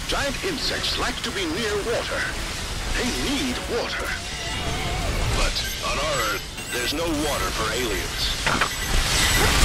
Giant insects like to be near water. They need water. But on our Earth, there's no water for aliens.